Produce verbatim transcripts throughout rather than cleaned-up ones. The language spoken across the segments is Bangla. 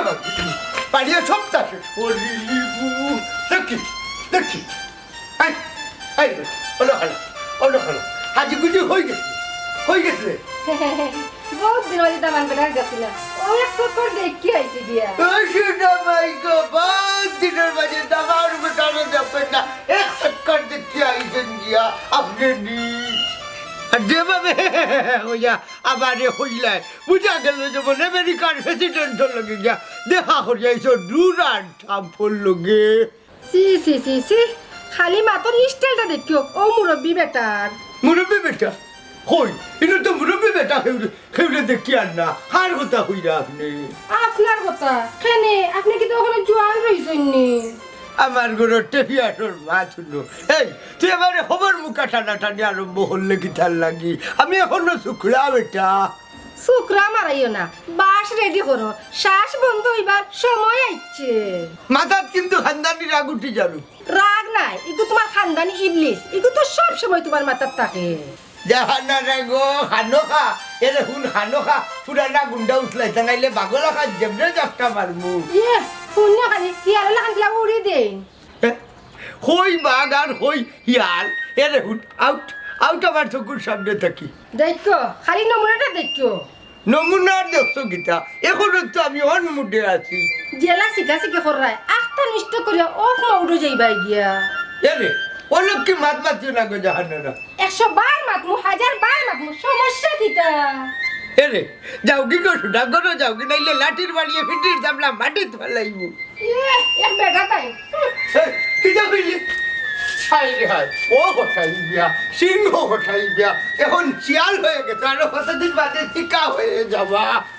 বাকি পানিয়া সব চাষে ওরে লিবু দেখি দেখি আই আই হলো হলো হলো হলো হাজি গুজি হয়ে গেছে হয়ে গেছে বহুত দিন হইছে দামান বেড়ার গেছিলাম ও এক চক্কর দেখি আইছি দিয়া ওই শুনা ভাই গো বহুত দিনের মাঝে দাবার বেটারে দেখবেন না এক চক্কর দেখি আইছেন গিয়া আপনি নি আর যেভাবে হইয়া আবার হইলাই বুঝা গেল যেমন আমেরিকার প্রেসিডেন্ট লগে গিয়া দেখা করিয়াইছ ডুরান্ট থাম্পল লগে সি সি সি সি খালি মাতর স্টাইলটা দেখিও ও মুরব্বি বেটার মুরব্বী বেটা হই এটা তো মুরব্বী বেটা খেউরে খেউরে দেখি আর না কার কথা হইরা আপনি আপনার কথা কেনে আপনি কি তো ওখানে জোয়ান রইছেন নি আমার ঘরে টেপিয়াটোর মা শুনো এই তুই এবারে খবর মুখা টানা টানি আরম্ভ হলে কি তার লাগি আমি এখনো শুক্লা বেটা শুক্রা মারাইও না বাস রেডি করো শ্বাস বন্ধ হইবার সময় আইছে মাথাত কিন্তু খানদানি রাগ উঠি যাবে রাগ নাই ইগু তোমার খানদানি ইবলিস ইগু তো সব সময় তোমার মাথার থাকে জাহানা রাগো খানোখা এরে হুন খানোখা পুরানা গুন্ডা উঠলাই টাঙাইলে বাগলা খা যেমনে যাপটা মারমু ইয়ে শূন্য খালি হিয়াল লাগান দিলা উড়ি দেন হই বাগ আর হই হিয়াল এরে হুন আউট আউট আমার চকুর সামনে থাকি দেখো খালি নমুনাটা দেখো নমুনার দেখছো গীতা এখনো তো আমি অন মুডে আছি জেলা শিখা শিখে করায় আখটা নিষ্ঠ করিয়া অফ মৌড়ো যাইবাই গিয়া এরে ও লোক কি মাত মাতিও না গো জাহানারা একশো বার মাতমু হাজার বার মাতমু সমস্যা কিটা এরে যাও কি করো না করো যাও কি নাইলে লাঠির বাড়িয়ে ফিটির চাপলা মাটিত ফেলাইব ইয়ে এক বেটা তাই কি যা কইলি হাই রে হাই ও হঠাই বিয়া সিংহ হঠাই বিয়া এখন শিয়াল হয়ে গেছে আর কতদিন বাদে টিকা হয়ে যাবা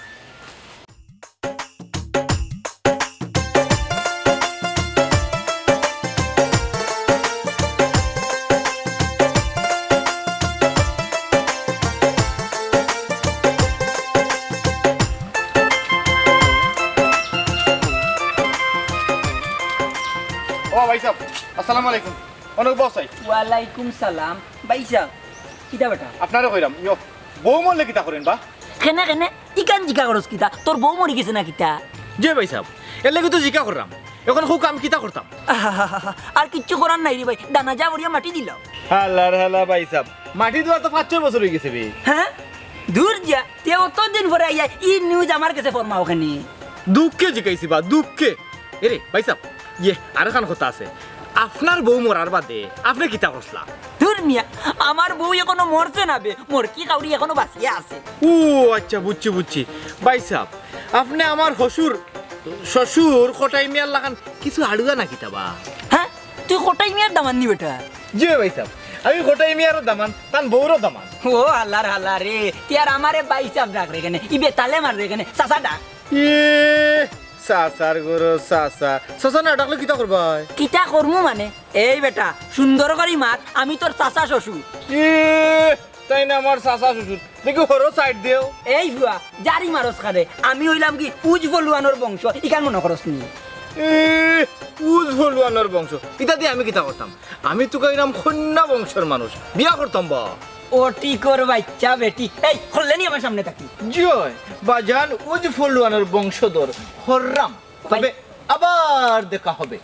ভাই সাহেব আসসালামু আলাইকুম অনেক বস ভাই ওয়ালাইকুম সালাম ভাই সাহেব কিতা বেটা আপনারও কইরাম ইয়ো বউ মরলে কিতা করেন বা কেনে কেনে ইকান জিকা করস কিতা তোর বউ মরি গেছে না কিতা যে ভাই সাহেব এর লাগি তো জিকা করলাম এখন খুব কাম কিতা করতাম আর কিচ্ছু করার নাই রে ভাই দানা যা বড়িয়া মাটি দিল হালার হালা ভাই সাহেব মাটি দেওয়া তো পাঁচ ছয় বছর হয়ে গেছে রে হ্যাঁ দূর যা তে অতদিন পরে আইয়া ই নিউজ আমার কাছে ফরমা ওখানে দুঃখে জিকাইছি বা দুঃখে এরে ভাই সাহেব ইয়ে আর খান কথা আছে আপনার বউ মরার বাদে আপনি কিতা করছলা দূর মিয়া আমার বউ এখনো মরছে না বে মোর কি কাউরি এখনো বাঁচিয়া আছে ও আচ্ছা বুঝছি বুঝছি ভাই সাহেব আপনি আমার শ্বশুর শ্বশুর কোটাই মিয়ার লাগান কিছু আড়ুয়া না কিতা বা হ্যাঁ তুই কোটাই মিয়ার দামান নি বেটা জি ভাই সাহেব আমি কোটাই মিয়ারও দামান তান বউরও দামান ও আল্লাহর হাল্লা রে তিয়ার আমারে ভাই সাহেব ডাক রে কেনে ইবে তালে মার রে কেনে চাচা ডাক ইয়ে সাসার গরো সাসা সাসা না ডাকলে কিতা করবা কিতা করমু মানে এই বেটা সুন্দর করি মাত আমি তোর চাচা শ্বশুর ই তাই না আমার সাসা শ্বশুর দেখো হরো সাইড দিও এই ভুয়া জারি মারস খারে আমি হইলাম কি উজ বলুয়ানোর বংশ ইকান মনে করস নি ই উজ বলুয়ানোর বংশ ইতা দিয়ে আমি কিতা করতাম আমি তো কইরাম কন্যা বংশের মানুষ বিয়া করতাম বা ও টিকর বাচ্চা বেটি এই হললেনি আমার সামনে থাকি জয় বাজান উজ বলুয়ানোর বংশধর হররাম তবে আবার দেখা হবে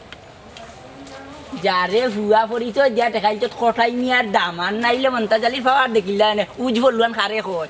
যারে ভুয়া পরিচয় দিয়া দেখাইল তো কঠাই মিয়ার দামান নাইলে মন্তা জালির পাওয়ার দেখিলা নে উজ বলুয়ান খারে কয়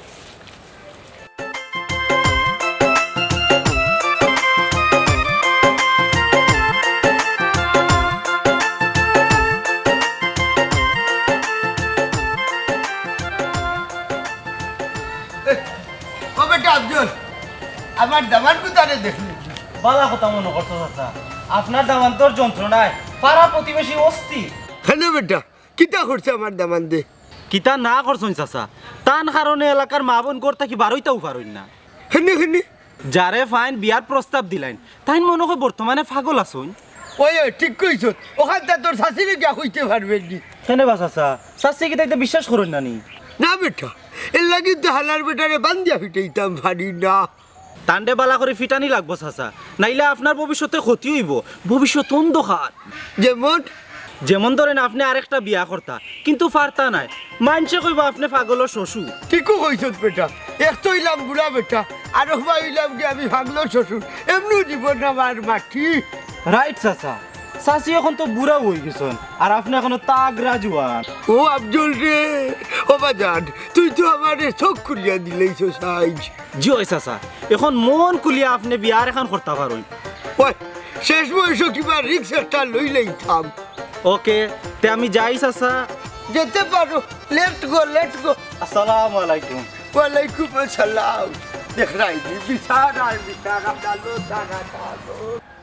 ও বেটা আব্দুল আমার দামান কোথায় দেখলি বালা কথা মনে করছো চাচা আপনার দামান তোর যন্ত্রণায় পাড়া প্রতিবেশী অস্থির হ্যালো বেটা কিতা করছে আমার দামান দে কিতা না করছুন চাচা তান কারণে এলাকার মা বোন করতে কি বারোইটাও পারইন না হেনে হেনে যারে ফাইন বিয়ার প্রস্তাব দিলেন তাই মনে হয় বর্তমানে পাগল আসুন ওই ওই ঠিক কইছ ওখানটা তোর শাশুড়ি গিয়া কইতে পারবেন নি কেনে বা চাচা শাস্তি কি তাইতে বিশ্বাস করুন না নি না বেটা এর লাগি তো হালার বেটারে বান্ধিয়া ফিটাইতাম পারি না তান্ডে বালা করে ফিটানি লাগবো চাচা নাইলে আপনার ভবিষ্যতে ক্ষতি হইব ভবিষ্যৎ অন্ধকার যেমন যেমন ধরেন আপনি আরেকটা বিয়া করতা কিন্তু পারতা নাই মানছে কইব আপনি পাগলের শ্বশুর। ঠিকও কইছ বেটা, এক তো হইলাম বুড়া বেটা, আর হইলাম কি আমি ভাগলো শ্বশুর, এমনি জীবন আমার মাটি। রাইট চাচা, চাচি এখন তো বুড়া হয়ে গেছেন আর আপনি এখনো তাগরা জোয়ান। ও আব্দুল রে, ও বাজান, তুই তো আমার চোখ খুলিয়া দিলেইছ সাইজ। জি ওই চাচা, এখন মন খুলিয়া আপনি বিয়ার এখন করতে পারেন। ওই শেষ বয়স কিবা রিক্স একটা লইলেই থাম। ওকে, তে আমি যাই চাচা। যেতে পারো, লেট গো লেট গো। আসসালামু আলাইকুম। ওয়ালাইকুম আসসালাম। দেখ রাইজি বিচার আর বিচার আপনার তারা তালো।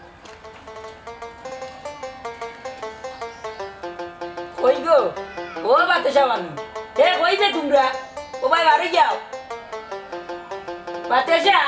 কই গো ও বাতাসা বানু এ কই যে তোমরা ও ভাই বাড়ি যাও বাতাসা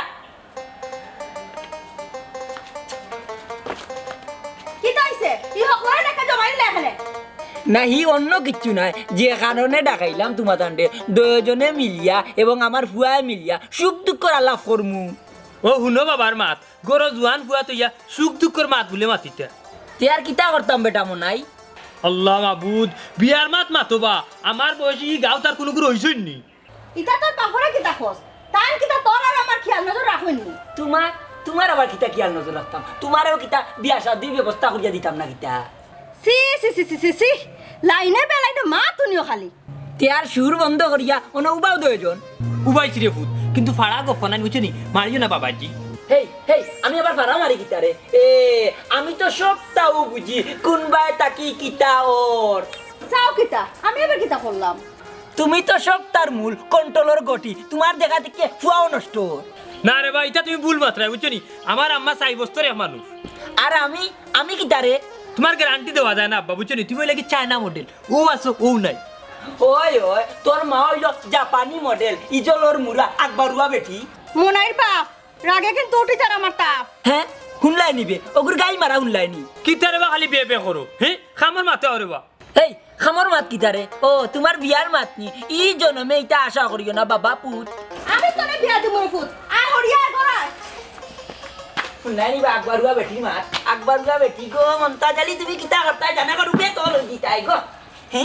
কি তাইছে ই হকলার টাকা জমাইলে এখানে না হি অন্য কিচ্ছু নয়, যে কারণে ডাকাইলাম তোমার তান্ডে দুজনে মিলিয়া এবং আমার ফুয়ায় মিলিয়া সুখ দুঃখর আলাপ করমু। ও শুনো বাবার মাত গরো জোয়ান ফুয়া তুইয়া সুখ দুঃখর মাত বলে মাতিতে তে আর কিতা করতাম বেটা মনাই। আল্লাহ মাবুদ বিয়ার মাত মাতবা আমার বয়সী গাঁও তার কোনো গুরু হইছই নি। ইটা তোর পাপড়া কি তাকস তাই কিতা তোর আর আমার খেয়াল নজর রাখুনি। তোমার তোমার আবার কিতা খেয়াল নজর রাখতাম, তোমারও কিতা বিয়া শাদি ব্যবস্থা করিয়া দিতাম না কিতা। সি সি সি সি সি সি লাইনে বেলাইতে মা তুনিও খালি তে আর সুর বন্ধ করিয়া অন উবাও দুজন উবাইছি রে ফুট কিন্তু ফাড়া গফনা বুঝছি মারিও না বাবাজি। হেই হেই আমি আবার ভাড়া মারি কিতারে এ আমি তো সবটাও বুঝি কোনবায় তাকি কিতা ওর চাও কিতা আমি এবার কিতা করলাম। তুমি তো সবটার মূল কন্ট্রোলর গটি, তোমার দেখা থেকে ফুয়াও নষ্ট। না রে ভাই এটা তুমি ভুল মাত্রায় বুঝছো নি, আমার আম্মা চাই বস্তরের মানুষ। আর আমি আমি কিতারে তোমার গ্যারান্টি দেওয়া যায় না আব্বা বুঝছো নি, তুমি লাগি চায়না মডেল ও আছো ও নাই। ওই ওই তোর মা হইল জাপানি মডেল ইজলর মুরা আকবরুয়া বেটি। মনাইর বাপ রাগে কিন্তু উঠি যার আমার তাপ। হ্যাঁ হুনলাই নিবে ওগুর গাই মারা হুনলাই নি কিতারে বা খালি বিয়ে বিয়ে করো হ্যাঁ খামার মাতে আরে বা। এই খামর মাত কিতারে ও তোমার বিয়ার মাত নি ই জনমে এটা আশা করিও না বাবা পুত। আমি তোরে বিয়া দিব ফুট আর হরিয়া গড়া হুনলাই নিবে আকবরুয়া বেটি মাত আকবরুয়া বেটি গো মমতা জালি তুমি কিতা করতা জানা করবে তোর দিতাই গো হ্যাঁ।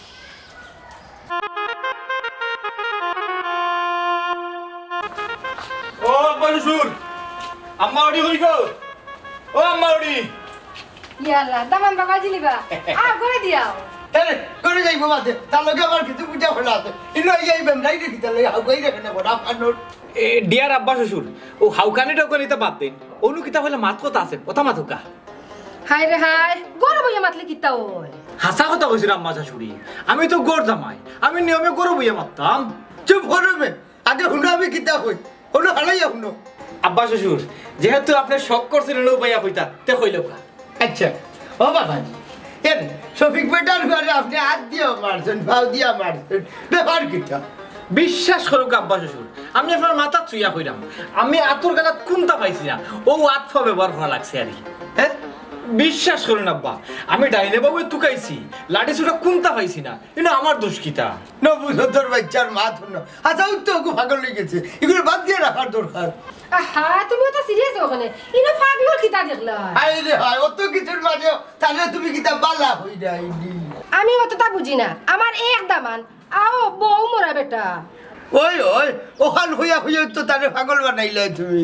ও আব্বা শ্বশুর, আম্মা ওডি কই গো? ও আম্মা ওডি। ইয়াল্লা দামান বাবা জিলিবা আ করে দিয়াও আরে করে যাইবো বাদে, তার লগে আমার কিছু বুঝা হলো আছে। ইনো যাইবেন লাইরে দিতে লই হাউ গাই রেখে না বড় কানোর। এ ডিয়ার আব্বা শ্বশুর, ও হাউকানি টাউকানি তো বাদ দেন, অনু কিতা হইলে মাত কথা আছে, কথা মাতুকা। হাই রে হাই গরম হইয়া মাতলি কিতা ওই হাসা কথা কইছিল আম্মা শাশুড়ি, আমি তো গোর জামাই, আমি নিয়মে গরু বইয়া মারতাম। চুপ করবে, আগে হুনো আমি কিতা কই, হুনো হালাইয়া হুনো। আব্বা শ্বশুর যেহেতু আপনি শখ করছিলেন ও বাইয়া কইতা তে কইল কা। আচ্ছা ও বাবা এর শফিক বেটার ঘরে আপনি হাত দিয়ে মারছেন, ভাও দিয়া মারছেন, ব্যাপার কিতা? বিশ্বাস করুক আব্বা শ্বশুর, আমি আপনার মাথা চুইয়া কইরাম, আমি আতর গালাত কোনটা পাইছি না, ও আতফা ব্যবহার করা লাগছে আর কি। হ্যাঁ বিশ্বাস করুন আব্বা, আমি ডাইনে বাবু তুকাইছি, লাঠি ছুটা কোনটা পাইছি না, কিন্তু আমার দোষ কিতা? নবুঝো তোর বাচ্চার মা ধন্য, আচ্ছা ওই তো ওকে পাগল হয়ে গেছে, এগুলো বাদ দিয়ে রাখার দরকার। আহা তুমি তো সিরিয়াস ওখানে ইনো পাগলর কিতা দেখলা। হাই রে হাই, অত কিছুর মাঝে তাহলে তুমি কিতা বালা হই যাইনি। আমি অতটা বুঝি না, আমার এক দামান আও বউ মোরা বেটা। ওই ওই ওখান হইয়া হইয়া তো তারে পাগল বানাইলে তুমি।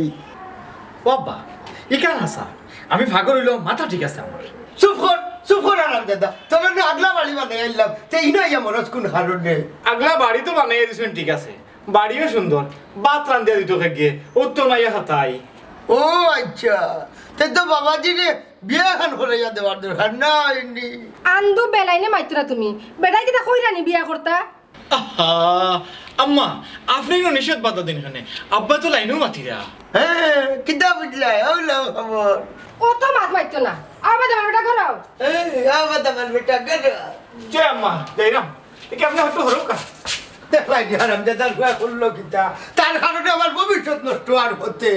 বাবা ইকান হাসা, আমি ভাগর হইল মাথা ঠিক আছে আমার। চুপ কর চুপ কর আরাম দাদা, তবে না আগলা বাড়ি বানাই আইলাম, তে ইনো ইয়া মরজ কোন কারণে? আগলা বাড়ি তো বানাইয়া দিছেন ঠিক আছে, বাড়িও সুন্দর, বাত রান্ধিয়া দিত গিয়ে ও তো নাইয়া হাতাই। ও আচ্ছা, তে তো বাবাজি রে বিয়া খান করাইয়া দেওয়ার দরকার নাই। আন্দু বেলাইনে মাইতরা তুমি বেটাই কিতা কইরানি বিয়া করতা। আহা আম্মা আপনি না নিষেধ বাধা দিন এখানে, আব্বা তো লাইনেও মাতিরা। হ্যাঁ কিতা বুঝলা হলো খবর? কত মাত মাইতো না আবার আমার বেটা করাও। এই আবার তোমার বেটা গেছে। জয় আম্মা যাইরাম, একে আপনি হয়তো হরকা দেখলাই হারাম দাদার গুয়া করলো কিতা, তার কারণে আমার ভবিষ্যৎ নষ্ট আর হতে।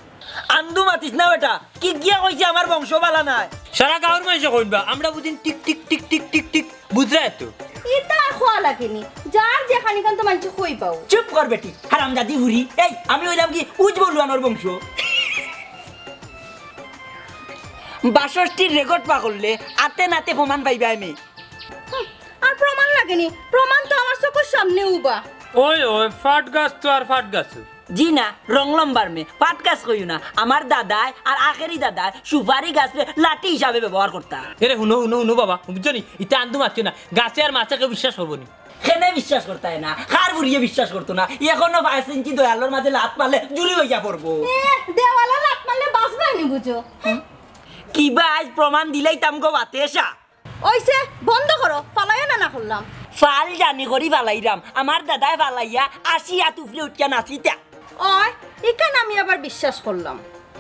আন্দু মাতিস না বেটা, কি গিয়া কইছে আমার বংশ বালা নাই। সারা গাঁওর মানুষ কইবা আমরা বুঝিন টিক টিক টিক টিক টিক টিক বুঝরা তো ইতা খোয়া লাগেনি, যার যেখানে কান তো মানছে কই পাও। চুপ কর বেটি হারামজাদি হুরি। এই আমি হইলাম কি উজ বলুয়ানোর বংশ। বাষট্টির রেকর্ড পা করলে আতে নাতে প্রমাণ পাইবে আমি। আর প্রমাণ লাগেনি, প্রমাণ তো আমার চোখের সামনে উবা। ওই ওই ফাট গাছ তো আর ফাট গাছ। জি না, রং লম্বার মে পাট গাছ কইও না। আমার দাদায় আর আখেরি দাদায় সুপারি গাছরে লাঠি হিসাবে ব্যবহার করতা। এরে হুনো হুনো হুনো বাবা, বুঝছো নি ইটা আন্দু মারছো না, গাছে আর মাছাকে বিশ্বাস করবো নি। কেনে বিশ্বাস করতাই না, খার বুড়িয়ে বিশ্বাস করতো না। এখনো পাঁচ ইঞ্চি দয়ালোর মাঝে লাত পালে জুড়ি হইয়া পড়বো। দেওয়ালা লাট মারলে বাঁচবে নি বুঝো। কিবা আজ প্রমাণ দিলেই তামগো বাতে এসা। ওইসে বন্ধ করো, পালাইয়া না না করলাম। ফাল জানি করি ফালাইরাম, আমার দাদায় ফালাইয়া আসিয়া তুফলে উঠিয়া নাচিতা। ওই এখানে আমি আবার বিশ্বাস করলাম।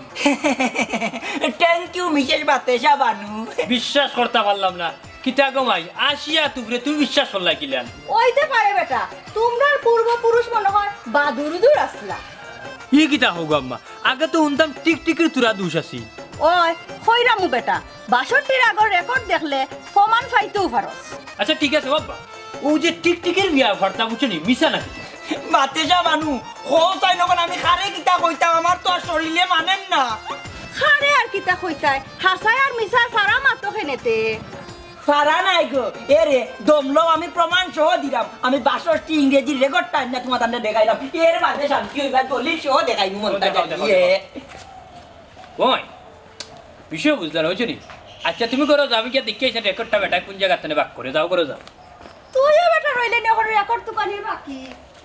Thank you Mrs Batesha Banu. বিশ্বাস করতে পারলাম না, কিতা গমাই আসিয়া তুবরে তুই বিশ্বাস করলা কিলান। ওইতে পারে বেটা, তোমরার পূর্বপুরুষ মনে হয় বাদুর দূর আসলা। ই কিতা হোক আম্মা, আগে তো উনতাম টিকটিকির তুরা দুষ আছি। ওই কইরামু বেটা, বাষট্টির আগর রেকর্ড দেখলে প্রমাণ পাইতেও পারস। আচ্ছা ঠিক আছে বাবা, ও যে টিকটিকের বিয়া ভর্তা বুঝছো নি, মিশা নাকি? বাতেশা বানু খো চাই নকন আমি খারে কিতা কইতাম, আমার তো আর শরীরে মানেন না। খারে আর কিতা কইতাই, হাসায় আর মিশায় ফারা মাতো খেনেতে। ফারা নাই গো, এরে দমলো আমি প্রমাণ সহ দিলাম। আমি বাষট্টি ইংরেজির রেকর্ড টাইম না তোমার তান্ডে দেখাইলাম। এর মাঝে শান্তি হইবা দলিল সহ দেখাইবো মনটা জানিয়ে। ওই বিষয় বুঝলাম হয়েছে নি। আচ্ছা তুমি করো যাও, আমি কি দেখি এসে রেকর্ডটা বেটা কোন জায়গা থেকে বাক করে যাও, করে যাও। তুইও বেটা রইলে নি এখন রেকর্ড তো পানির বাকি।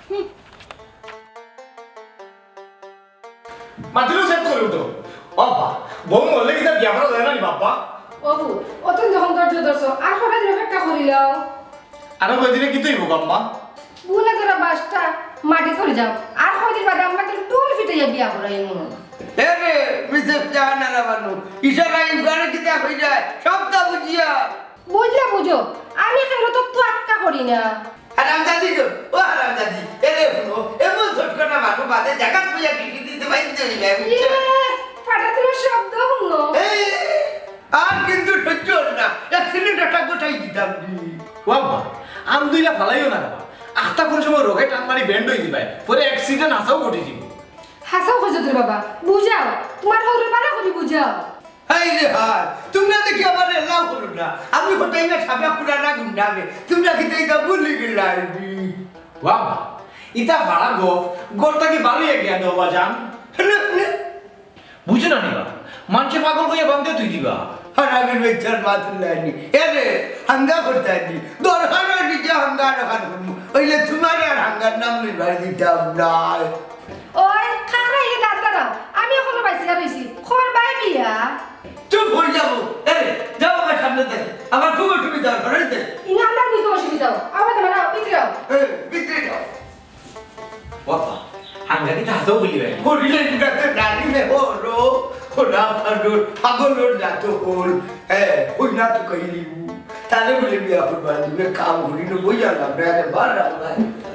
মাত্র সেট করে উঠো বাবা, বউ বললে কি তার বিয়া করা যায় না নি বাবা? ওবু অত যখন ধৈর্য ধরছো আর হঠাৎ রেকর্ডটা করিলাও। আরো কয়দিনে কি তুই বাবা? বুনে তোরা বাসটা মাটি করে যাও, আর কয়দিন বাদে আমরা তো টুল ফিটাইয়া বিয়া করাই মনে। এরে মিসেস জাহানারা বানু, ইশারা ইফগানে কিতা হই যায় সবটা বুঝিয়া। বুঝলে বুঝো, আমি কেন তো তো আটকা করি না। হারাম দাদি গো, ও হারাম দাদি, এরে শুনো, এমন ছোটখাটো মানুষ বাদে জায়গা তুইয়া কিটি দিতে পাইতে হইবে বুঝছো? ফাটা তুলে শব্দ হলো। এই, আর কিন্তু সহ্য হলো না, অ্যাক্সিডেন্ট একটা গোটাই দিতাম নি। বাবা আন্দুইলা ফালাইও না বাবা, আখটা কোন সময় রোগে টান মারি ব্যান্ড হয়ে দিবাই, পরে অ্যাক্সিডেন্ট আসাও ঘটে দিব। হাসাও হজরতের বাবা, বুঝাও তোমার হরে বানা করি বুঝাও। হাই রে হাই, তোমরা দেখি আমার এলাও হলো না, আমি কোথায় না সাবা পুরানা গুন্ডাবে, তোমরা কি তাই ভুলি গেলাইবি? বাবা ইতা ভাড়া গো, গোরটা কি বাড়িয়ে গিয়া দাও বাজান? বুঝো না নি বাবা, মানুষে পাগল হইয়া বান্ধে তুই দিবা। হারামের বেচার মাতুল্লানি, এরে হাঙ্গা করতানি, দরকার নিজে হাঙ্গা রাখার করবো, ওইলে তোমার আর হাঙ্গার নাম লিবার দিতাম না। ওই খাখরা ইয়ে দাঁত দাঁড়াও, আমি এখনো বাইসিয়া রইছি, খবর বাই বিয়া। চুপ হয়ে যাবো, এরে যাও আমার সামনে থেকে, আমার খুব তুমি দরকার হইতে। ইনা আমরা নিতে অসুবিধা, আবার তোমার পিতরাও। ভিতরে যাও। বাবা হাঙ্গা কি হাসাও বলি ভাই? হরিলের গাতে রানী মে হলো, খোলা ফাডুর, পাগলোর জাত হল, হ্যাঁ, ওই না তো কইলি, তাহলে বলে বিয়া করবার দিবে, কাম করিল বইয়া না, বেড়ে বার রাখা।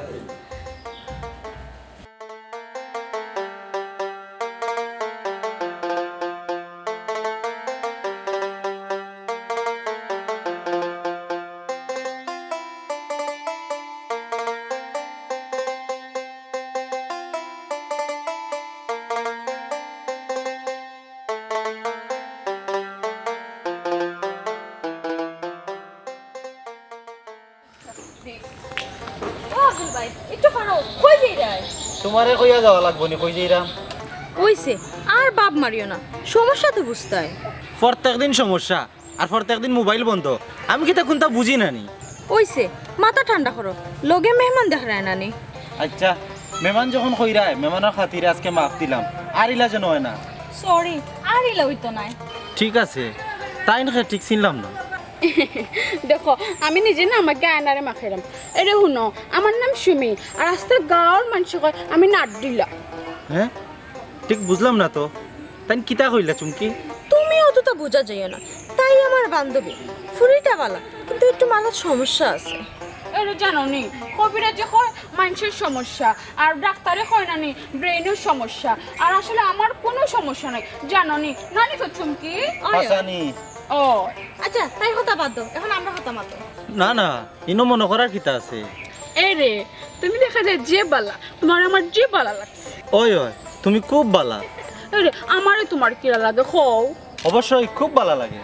তোমারে কইয়া যাওয়া লাগবো নি, কই যাইরাম? ওইছে আর বাপ মারিও না, সমস্যা তো বুঝতে হয়। প্রত্যেক দিন সমস্যা, আর প্রত্যেক দিন মোবাইল বন্ধ, আমি কি তা কোনটা বুঝি না নি। ওইছে মাথা ঠান্ডা করো, লগে মেহমান দেখ রায় না নি। আচ্ছা মেহমান যখন কইরায়, মেহমানের খাতিরে আজকে মাফ দিলাম, আর ইলা যেন হয় না। সরি আর ইলা হইতো নাই। ঠিক আছে, তাই না ঠিক চিনলাম না। দেখো আমি নিজে না আমাকে আয়নারে মাখাইলাম। এরে শুনো, আমার নাম সুমি, আর আজকে গাঁৱৰ মানুষ কয় আমি নাট দিলা। হ্যাঁ ঠিক বুঝলাম না তো, তাই কিতা কইলা চুমকি? তুমি অতটা বোঝা যাইও না, তাই আমার বান্ধবী ফুরিটা বালা, কিন্তু একটু মাথার সমস্যা আছে। এরে জানো নি, কবিরাজে কয় মানুষের সমস্যা, আর ডাক্তারে কয় না নি ব্রেইনের সমস্যা, আর আসলে আমার কোনো সমস্যা নাই জানো নি, নানি তো চুমকি। হাসানি ও আচ্ছা তাই হতা বাদ দাও, এখন আমরা হতা মাতো। না না, ইনো মনে করার কিতা আছে? এরে তুমি দেখা যায় যে বালা, তোমার আমার যে বালা লাগছে। ওই ওই তুমি খুব বালা। আরে আমারে তোমার কিরা লাগে কও? অবশ্যই খুব ভালো লাগে।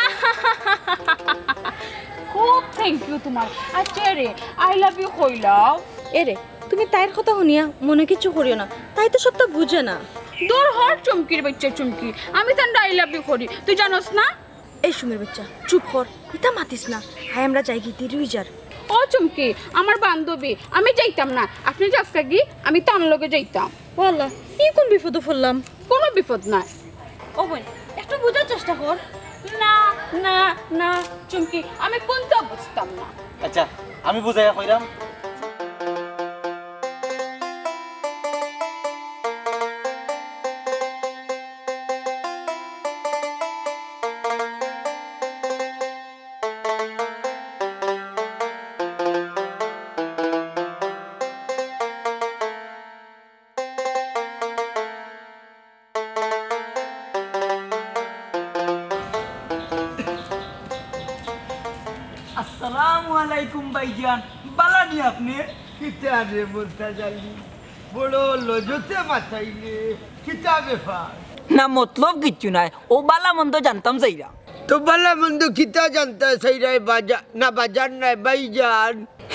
খুব থ্যাংক ইউ তোমার। আচ্ছা রে আই লাভ ইউ কইলাও। এরে তুমি তাইর কথা শুনিয়া মনে কিছু করিও না, তাই তো সবটা বুঝে না। তোর হর চুমকির বাচ্চা চুমকি, আমি তার আই লাভ ইউ করি, তুই জানোস না? এই সুমের বাচ্চা চুপ কর, ইতা মাতিস না। হাই আমরা যাই গিয়ে রুইজার। ও চুমকি আমার বান্ধবী, আমি যাইতাম না, আপনি যাক্কা গি আমি তার লগে যাইতাম। বলা কি কোন বিপদে পড়লাম? কোনো বিপদ নাই। ও বোন একটু বোঝার চেষ্টা কর। না না না চুমকি, আমি কোনটা বুঝতাম না। আচ্ছা আমি বুঝাইয়া কইরাম। আসসালামু আলাইকুম ভাইজান, বালা নি আপনি? কিতা রে বলতা জানি বড় লজতে মাথাইলে কিতা ব্যাপার? না মতলব কিচ্ছু নাই, ও বালা মন্দ জানতাম যাইরা। তো বালা মন্দ কিতা জানতা সেইরাই বাজার না বাজার নাই বাইজান।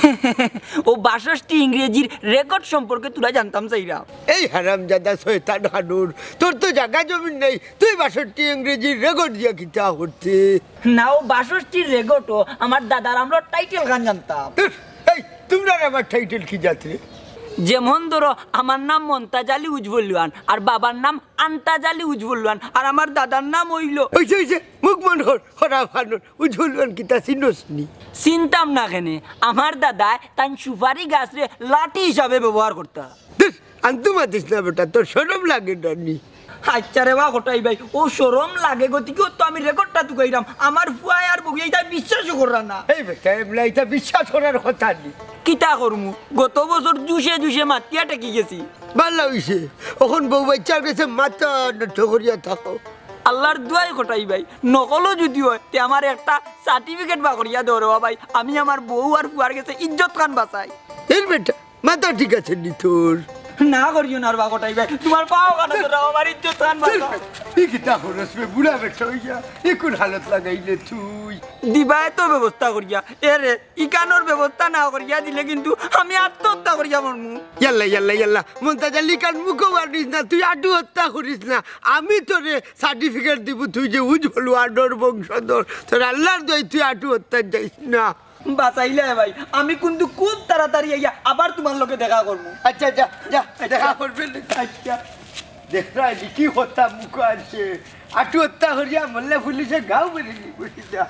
ও বাষট্টি ইংরেজির রেকর্ড সম্পর্কে তোরা জানতাম চাইরা। এই হারামজাদা শয়তান হানুর, তোর তো জায়গা জমি নেই, তুই বাষট্টি ইংরেজির রেকর্ড দিয়া কিতা করতে? না ও বাষট্টির রেকর্ডও আমার দাদার আমরা টাইটেল গান জানতাম। ধুর, এই তোমরা আমার টাইটেল কি যাত্রে? যেমন ধরো আমার নাম মন্তাজ আলী উজ্জ্বলওয়ান, আর বাবার নাম আন্তাজ আলী উজ্জ্বলওয়ান, আর আমার দাদার নাম হইল ওইসে ওইসে মুখ মন হর হরা ফানুর উজ্জ্বলন কিতা চিনসনি? চিনতাম না কেনে, আমার দাদা তাই সুপারি গাছরে লাঠি হিসাবে ব্যবহার করতা। ধুর, আন্তুমা দিস না বেটা, তোর শরম লাগে নানি। আচ্ছা রে বা হটাই ভাই, ও শরম লাগে গতিকে তো আমি রেকর্ডটা তুকাইলাম, আমার ফুয়াই আর বগি এইটা বিশ্বাসও করা না। এই বেটা এমলা এটা বিশ্বাস করার কথা নেই। কিতা করমু, গত বছর জুসে জুসে মাতিয়া টেকি গেছি। ভালো হইছে, এখন বউ বাচ্চার কাছে মাথা নষ্ট করিয়া থাকো। আল্লাহর দুয়াই ঘটাই ভাই, নকলও যদি হয় তে আমার একটা সার্টিফিকেট বা করিয়া দেওয়া ভাই, আমি আমার বউ আর ফুয়ার কাছে ইজ্জত খান বাঁচাই। এই বেটা মাথা ঠিক আছে নি তোর? না করিও না বা ঘটাই ভাই, তোমার পাও কাটা ধরা আমার ইজ্জত খান বাঁচাই। এই কিতা করস বে বুড়া বেটা হইয়া, এ কোন হালত লাগাইলে তুই? দিবাই তো ব্যবস্থা করিয়া, এরে ইকানোর ব্যবস্থা না করিয়া দিলে কিন্তু আমি আত্মহত্যা করিয়া মরমু। ইয়াল্লা ইয়াল্লা ইয়াল্লা মন্তাজ আলী কান মুখও মারিস না, তুই আটু হত্যা করিস না। আমি তোরে সার্টিফিকেট দিব, তুই যে উজ্জ্বল আডর বংশধর, তোর আল্লাহর দই তুই আটু হত্যা যাইস না। বাঁচাইলে ভাই, আমি কিন্তু খুব তাড়াতাড়ি আইয়া আবার তোমার লোকে দেখা করবো। আচ্ছা যা যা দেখা করবে। আচ্ছা দেখ রাইলি কি হত্যা মুখ আছে, আটু হত্যা করিয়া মল্লা পুলিশে গাও বেরিয়ে বসে যা।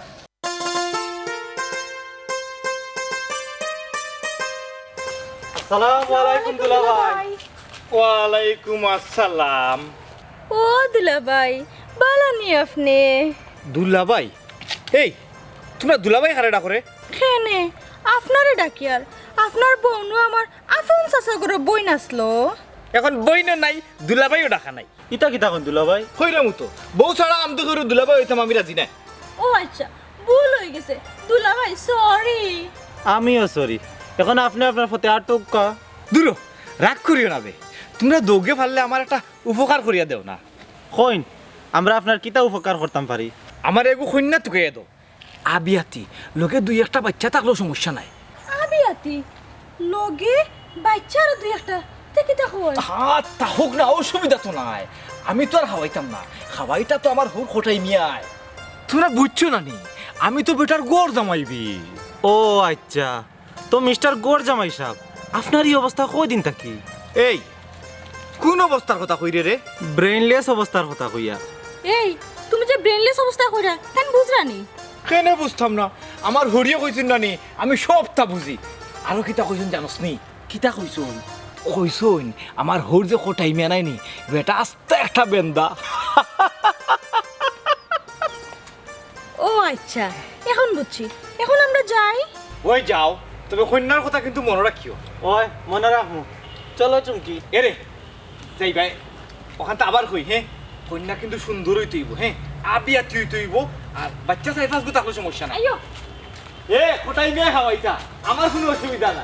আসসালামু আলাইকুম দুলাভাই। ওয়ালাইকুম আসসালাম। ও দুলাভাই বালা নি আপনি? দুলাভাই? এই তোমরা দুলাভাই কারে ডাকরে? কেনে আপনারে ডাকি, আর আপনার বোনও আমার আফন চাচা করে বই নাচলো। এখন বইনও নাই, দুলাভাইও ডাকা নাই। ইতা কিতা কোন দুলাভাই? কইরাম তো বউ ছাড়া আম তো করে দুলাভাই হইতাম আমি রাজি নাই। ও আচ্ছা ভুল হয়ে গেছে দুলাভাই, সরি। আমিও সরি। এখন আপনি আপনার ফতে আর তো কা দূর রাগ করিও না বে, তোমরা দৌগে ফাললে আমার একটা উপকার করিয়া দেও না। কইন আমরা আপনার কিতা উপকার করতাম পারি? আমার এগো কন্যা তুকে দো, আবিয়াতি লোকে দুই একটা বাচ্চা থাকলেও সমস্যা নাই। আবিয়াতি লগে বাচ্চার দুই একটা দেখি দেখো। হ্যাঁ তা হোক না, অসুবিধা তো নাই, আমি তো আর খাওয়াইতাম না, খাওয়াইটা তো আমার হুর খোটাই মিয়ায়। তোমরা বুঝছো না নি, আমি তো বেটার গোড় জামাইবি। ও আচ্ছা, তো মিস্টার গোর জামাই সাহেব আপনার এই অবস্থা কয়দিন থাকি? এই কোন অবস্থার কথা কইরে রে? ব্রেইনলেস অবস্থার কথা কইয়া। এই তুমি যে ব্রেনলেস অবস্থা কইরা কেন বুঝরানি? কেন বুঝতাম না, আমার হরিও কইছেন না নি, আমি সবটা বুঝি। আরো কিতা কইছেন জানোস নি? কিতা কইছুন? কইছুন আমার হর যে খোটাই মিয়া নাই নি, বেটা আস্তে একটা বেন্দা। ও আচ্ছা এখন বুঝছি, এখন আমরা যাই। ওই যাও, তবে কন্যার কথা কিন্তু মনে রাখিও। ওই মনে রাখমু। চলো চুমকি। এরে যাই ভাই, ওখানটা আবার কই হ্যাঁ, কন্যা কিন্তু সুন্দর হইতে হইব হ্যাঁ, আবিয়া তুই তুইব, আর বাচ্চা চাই ফাঁসবো থাকলে সমস্যা নাই। আইয়ো এ কোটাই মেয়ে হাওয়াইতা, আমার কোনো অসুবিধা নাই।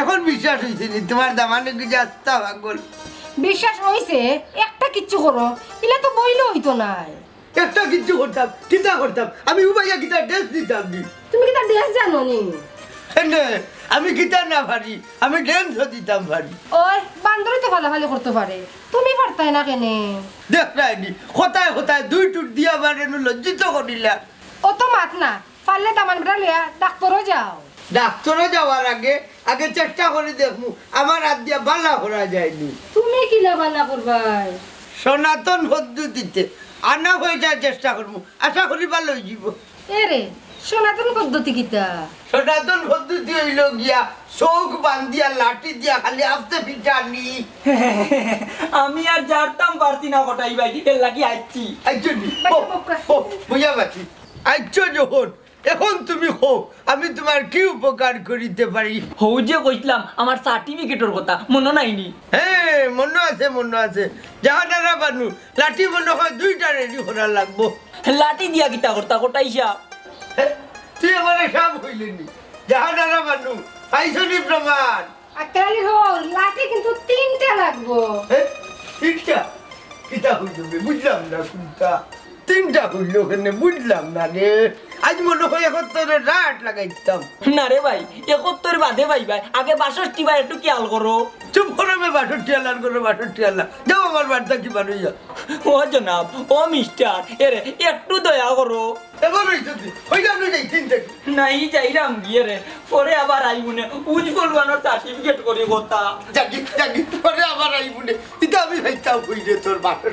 এখন বিশ্বাস হয়েছে নি তোমার দামানে কি যাস্তা পাগল বিশ্বাস হইছে একটা কিচ্ছু করো ইলা তো বইলে হইতো নাই একটা কিচ্ছু করতাম কিতা করতাম আমি উবাইয়া কিতা ড্রেস দিতাম নি তুমি কি তার ড্রেস জানো নি নে, আমি গিটার না পারি আমি ড্যান্সও দিতাম পারি ওই বান্দরই তো ফালাফালি করতে পারে তুমি পারতাই না কেনে দেখ রাইনি কোথায় কোথায় দুই টুট দিয়া বারে লজ্জিত করিলা ও তো মাত না পারলে দামান বেটা লিয়া ডাক্তারও যাও ডাক্তারে যাওয়ার আগে আগে চেষ্টা করে দেখমু আমার হাত দিয়া বালা করা যায়নি তুমি কি লাভালা করবাই সনাতন পদ্ধতিতে আনা হয়ে যাওয়ার চেষ্টা করবো আশা করি ভালো হয়ে যাব এরে সনাতন পদ্ধতি কিতা সনাতন পদ্ধতি হইল গিয়া চোখ বান্ধিয়া লাঠি দিয়া খালি আস্তে পিটানি আমি আর জানতাম পারছি না কটাই ভাই এর লাগি আইছি আইজনি বুঝা পাচ্ছি আইছো যখন এখন তুমি হো আমি তোমার কি উপকার করিতে পারি হৌ যে কইছিলাম আমার সার্টিফিকেটের কথা মনে নাইনি হ্যাঁ মনে আছে মনে আছে যাহারা বানু লাঠি মনে হয় দুইটা রেডি করা লাগবো লাঠি দিয়া কিতা করতা কটাইছা হে, তুই আমার সব হইলেনি যাহারা বানু পাইছনি প্রমাণ আকালি হল লাঠি কিন্তু তিনটা লাগবো হে, তিনটা কিতা হইল বুঝলাম না কোনটা তিনটা হইল ওখানে বুঝলাম না রে আজ মনে হয় এখন তোর রাট লাগাইতাম না রে ভাই একত্তর বাদে ভাই ভাই আগে বাষট্টি ভাই একটু খেয়াল করো চুপ করে আমি বাষট্টি আলার করে বাষট্টি আল্লাহ যাও আমার বার্তা কি বানুইয়া ও জনাব ও মিস্টার এরে একটু দয়া করো এবার হইছে হয়ে যাবে যাই তিনটা নাই যাইলাম গিয়ে রে পরে আবার আইবুনে উজ্জ্বল বানোর সার্টিফিকেট করে কথা জাগি জাগি পরে আবার আইবুনে এটা আমি ভাইতাম কই রে তোর বাপের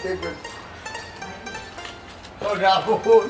ও রাহুল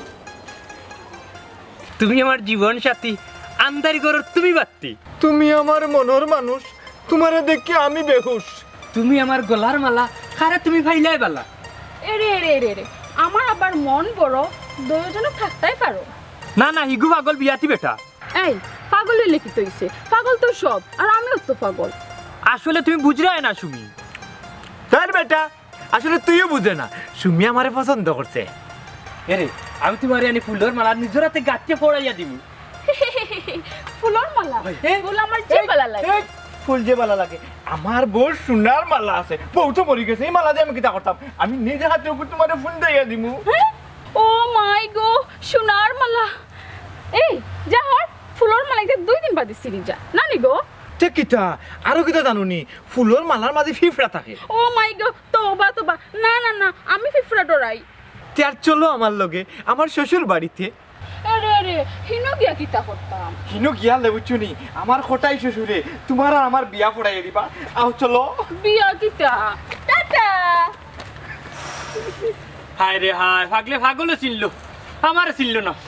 তুমি আমার জীবন সাথী আন্দারি করো তুমি বাত্তি তুমি আমার মনের মানুষ তোমারে দেখে আমি বেহুশ তুমি আমার গলার মালা খারে তুমি ফাইলাই বালা এরে এরে এরে এরে আমার আবার মন বড় দুজনে থাকতেই পারো না না হিগু পাগল বিয়াতি বেটা এই পাগল লিখিত হইছে পাগল তো সব আর আমিও তো পাগল আসলে তুমি বুঝরাই না সুমি তার বেটা আসলে তুইও বুঝে না সুমি আমারে পছন্দ করছে এরে আমি তোমার আনি ফুলের মালা নিজের হাতে গাছে পড়াইয়া দিব ফুলের মালা ফুল আমার যে ভালো লাগে ফুল যে মালা লাগে আমার বউ সোনার মালা আছে বউ তো মরি গেছে এই মালা দিয়ে আমি কিতা করতাম আমি নিজে হাতে উপর তোমার ফুল দিয়ে দিমু ও মাই গো সোনার মালা এই যা হর ফুলের মালা একটা দুই দিন বাদে সিরি যা নানি গো তে কিতা আরো কিতা জানুনি ফুলের মালার মাঝে ফিফড়া থাকে ও মাই গো তোবা তোবা না না না আমি ফিফরা ডরাই তে আর চলো আমার লগে আমার শ্বশুর বাড়িতে আরে আরে হিনো গিয়া কিতা করতাম কিনো গিয়া লেবুচুনি আমার খটাই শ্বশুরে তোমার আর আমার বিয়া পড়াইয়া দিবা আও চলো বিয়া কিতা টাটা হায় রে হায় ভাগলে ভাগলে চিনলো আমার চিনলো না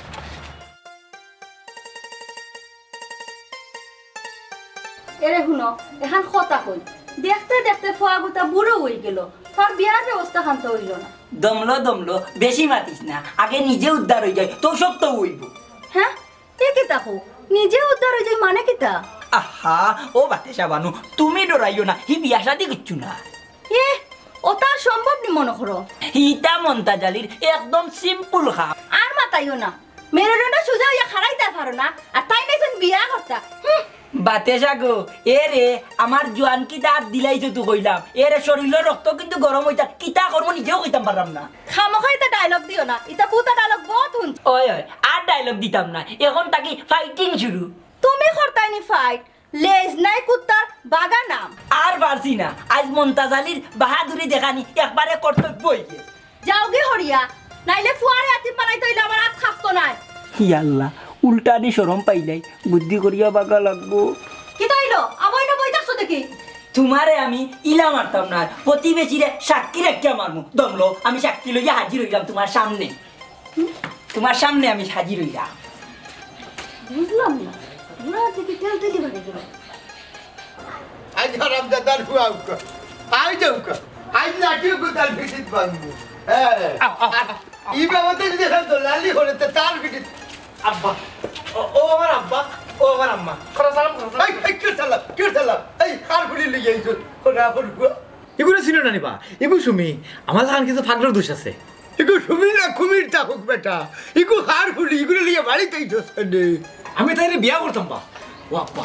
এরে শুনো এখন কথা কই দেখতে দেখতে ফোয়া গোটা বুড়ো হয়ে গেল তোর বিয়ার ব্যবস্থা খান্ত হইল না দমলো দমলো বেশি মাতিস না আগে নিজে উদ্ধার হয়ে যায় তো সব তো হইব হ্যাঁ এ কিতা কো নিজে উদ্ধার হয়ে যায় মানে কিতা আহা ও বাতে সাবানু তুমি ডরাইও না হি বিয়া শাদি কিচ্ছু না এ ওটা সম্ভব নি মনে করো হিতা মন্তাজালির একদম সিম্পল খা আর মাতাইও না মেরুদণ্ড সোজা হইয়া খাড়াইতে পারো না আর তাই নাইছেন বিয়া করতা হুম, বাতে সাগো এ রে আমার জোয়ান কি দাঁত দিলাইছো তুই কইলাম এ রে শরীরের রক্ত কিন্তু গরম হইতা কিতা করবো নিজেও কইতাম পারলাম না খামোখাই তা ডায়লগ দিও না এটা বুতা ডায়লগ বহুত শুন ওই ওই আর ডায়লগ দিতাম না এখন তাকি ফাইটিং শুরু তুমি করতাইনি ফাইট লেজ নাই কুত্তার বাগা নাম আর পারছি না আজ মন্তাজালির বাহাদুরি দেখানি একবারে কর্তব্য হইছে যাওগে হরিয়া নাইলে ফুয়ারে আতি পালাই তইলে আমার হাত খাপতো নাই ইয়াল্লাহ উল্টানি শরম পাইলাই বুদ্ধি করিয়া বাগা লাগবো কি তইলো আবই না বই দেখছো দেখি তোমারে আমি ইলা মারতাম না প্রতিবেশীরে সাক্ষী রেখে মারমু দমলো আমি সাক্ষী লইয়া হাজির হইলাম তোমার সামনে তোমার সামনে আমি হাজির হইলাম বুঝলাম না বুড়া থেকে তেল তেলি বাড়ি গেল আজ হারাম দাদার হুয়াও কা আই যাও কা আজ লাঠিও কোদাল ফিটিত বাংবো হ্যাঁ ই বাবাতে যদি এখন তো লালি হলে তো তার ফিটিত আব্বা ও ও আমার আব্বা ও আমার আম্মা খরা সালাম খরা এই এই কে চালা কে চালা এই কার ফুলি লিয়ে আইছো কোনা ফুলকো এগুলো চিনো না নিবা এগুলো সুমি আমার লাগান কিছু ফাগলার দোষ আছে ইগো সুমির না কুমির থাকুক বেটা ইগো কার ফুলি ইগুলো লিয়ে বাড়িতে আইছো সন্ডে আমি তাইলে বিয়া করতাম বা ও আব্বা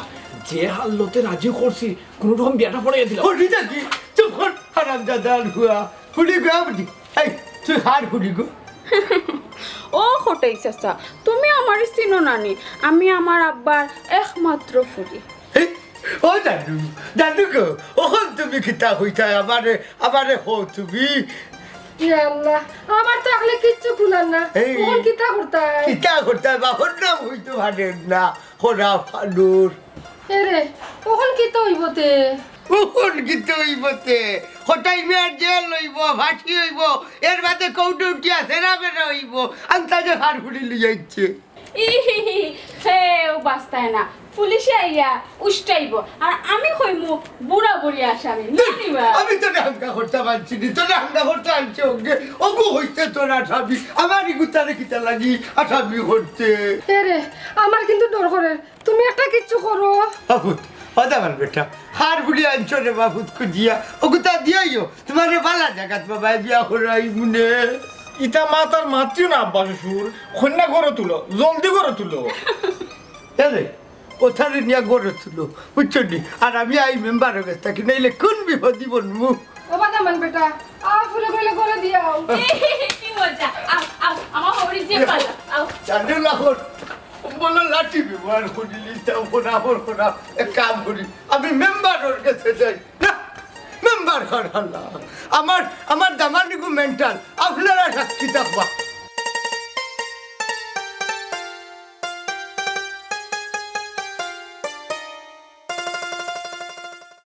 যে হাল্লতে রাজি করছি কোন রকম বিয়াটা পড়ে গেছিল হরি নাকি চুপ কর হারাম দাদা হুয়া হুড়ি গো আপনি এই তুই হার হুড়ি গো ও হটাই চাচা তুমি আমার চিনো নানি আমি আমার আব্বার একমাত্র ফুলি এই, ও দাদু দাদু গো ওখন তুমি কিতা হইতা আমারে আমারে হো তুমি ইয়া আল্লাহ আমার তো আগলে কিচ্ছু খুলার না এই। কোন কিতা করতাই কিতা করতে বাহর নাম হইতো ভারেন না হোরা ফানুর এরে ওখন কিতা হইবতে ওখন কিতা হইবতে হটাই মেয়ার জেল লইব ফাঁসি হইব এর বাদে কৌটো উঠিয়া সেরা বেরা হইব আন্তাজে হার হুড়ি লিয়াইছে ইহিহি হে ও বাস্তায় না পুলিশে আইয়া উষ্টাইব আর আমি কইমু বুড়া বুড়ি আসামি নানিবা আমি তো হাঙ্গা করতে পারছি নি তোর হাঙ্গা করতে আনছে ওকে ওগু হইতে তোর আসামি আমারই গুতারে কিতা লাগি আসামি করতে এরে আমার কিন্তু ডর করে তুমি একটা কিচ্ছু করো বাবুত হতে পার বেটা হার বুড়ি আনছো রে বাবুত খুঁজিয়া ও গুতা দিয়াইও তোমার বালা জাগাত বাবা বিয়া করাই মুনে ইটা মা তার মাতৃও না আব্বা শ্বশুর কন্যা গড়ে তুলো জলদি গড়ে তুলো এরে ওথারে নিয়ে গড়ে তুলো বুঝছো নি আর আমি আই মেম্বারের কাছে থাকি নাইলে কোন বিপদি বনমু ও বাদা মান বেটা আ ফুলে কইলে করে দিও কি মজা আও আও আমার হরি যে পালা আও চান্দু লাহোর বলো লাঠি ব্যবহার করিলি তা ওরা ওর ওরা এক কাম করি আমি মেম্বারের কাছে যাই না মেম্বার কর আমার আমার দামানিকু মেন্টাল আপনারা সাক্ষী থাকবা